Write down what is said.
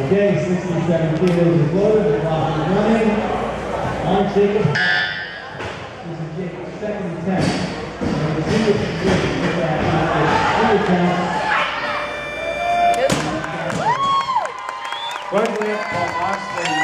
Okay, 67 kilos is loaded, lock and running. On Jacob. This is Jacob's second attempt. And the single position with that count. Good lift for Oxley.